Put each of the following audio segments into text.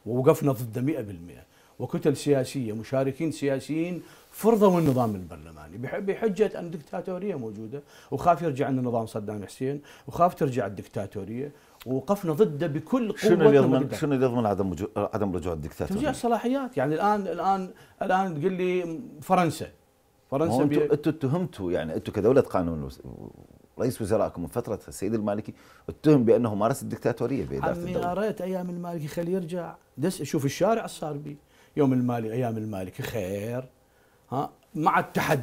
ووقفنا ضده 100%. وكتل سياسيه، مشاركين سياسيين فرضوا النظام البرلماني بحجه ان الدكتاتوريه موجوده، وخاف يرجع لنا نظام صدام حسين، وخاف ترجع الدكتاتوريه، ووقفنا ضده بكل قوه. شنو اللي يضمن عدم رجوع الدكتاتوريه؟ توزيع الصلاحيات. يعني الان تقول لي فرنسا انتم اتهمتوا، يعني انتم كدوله قانون، رئيس وزرائكم من فتره السيد المالكي اتهم بانه مارس الدكتاتوريه باداره الدوله. يا ريت ايام المالكي خليه يرجع، شوف الشارع صار بيه يوم المالكي، ايام المالكي خير. مع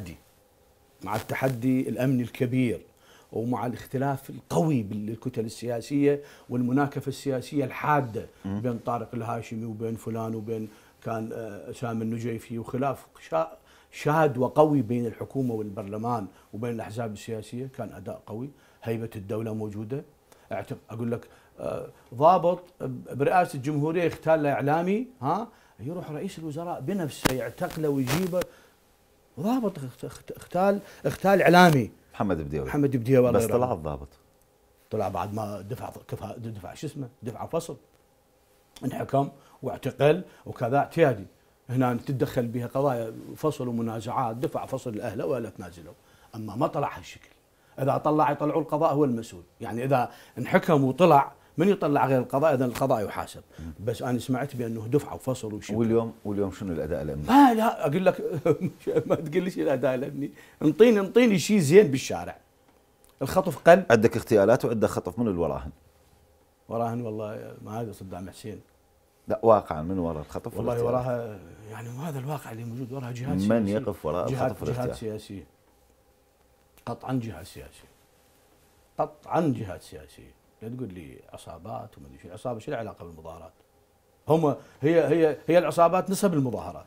التحدي الامني الكبير، ومع الاختلاف القوي بالكتل السياسيه والمناكفه السياسيه الحاده بين طارق الهاشمي وبين فلان وبين كان سامي النجيفي، وخلاف شاد وقوي بين الحكومه والبرلمان وبين الاحزاب السياسيه. كان اداء قوي، هيبه الدوله موجوده. اقول لك ضابط برئاسه الجمهوريه يختال له اعلامي، يروح رئيس الوزراء بنفسه يعتقله ويجيبه. ضابط اختال اعلامي محمد بديوي بس طلع الضابط، طلع بعد ما دفع شو اسمه، دفع فصل، انحكم واعتقل وكذا اعتيادي. هنا تتدخل بها قضايا فصل ومنازعات، دفع فصل الاهله ولا تنازلوا. اما ما طلع هالشكل. اذا طلع يطلعوا القضاء هو المسؤول. يعني اذا انحكم وطلع، من يطلع غير القضاء؟ اذا القضاء يحاسب. بس انا سمعت بانه دفع وفصل وشكل. واليوم شنو الاداء الامني؟ لا اقول لك ما تقوليش الاداء الامني. انطيني شيء زين بالشارع. الخطف قل. عندك اغتيالات وعندك خطف، من الوراهن؟ وراهن والله ما هذا صدام حسين. لا واقعا من وراء الخطف والله وراها، يعني هذا الواقع اللي موجود وراها جهات سياسيه. من يقف وراء الخطف والاغتيال؟ جهات سياسيه، قطعا جهات سياسيه، قطعا جهات سياسيه. لا تقول لي عصابات وما ادري شو. العصابه شو العلاقه بالمظاهرات؟ هي العصابات نسب المظاهرات.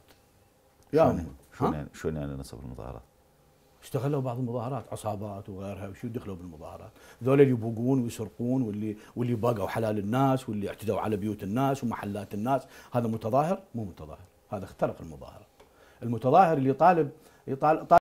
شو يعني نسب المظاهرات؟ استغلوا بعض المظاهرات، عصابات وغيرها، وشو دخلوا بالمظاهرات؟ ذول اللي يبوقون ويسرقون، واللي باقوا حلال الناس، واللي اعتدوا على بيوت الناس ومحلات الناس. هذا متظاهر؟ مو متظاهر، هذا اخترق المظاهره. المتظاهر اللي طالب